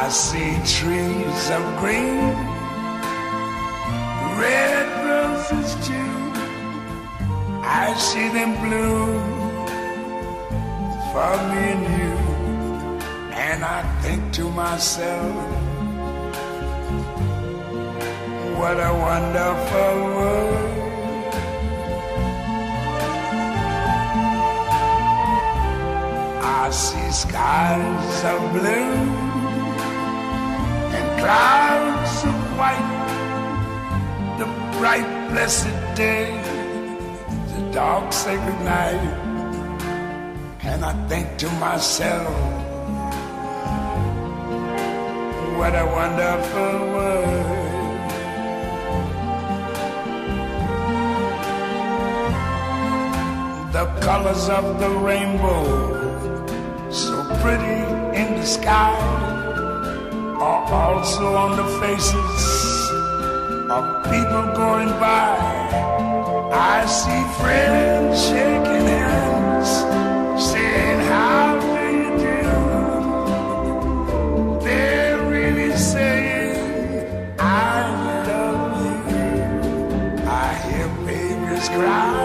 I see trees of green, red roses too. I see them bloom for me and you. And I think to myself, what a wonderful world. I see skies of blue and clouds of white, the bright blessed day, the dark sacred night. And I think to myself, what a wonderful world. The colors of the rainbow, so pretty in the sky, are also on the faces of people going by. I see friends shaking hands, saying, how do you do? They're really saying, I love you. I hear babies cry,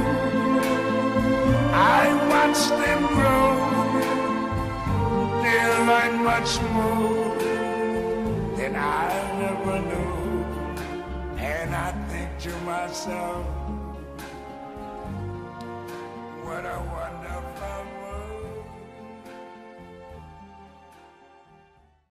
I watch them grow. They'll learn much more than I never knew. And I think to myself, what a wonderful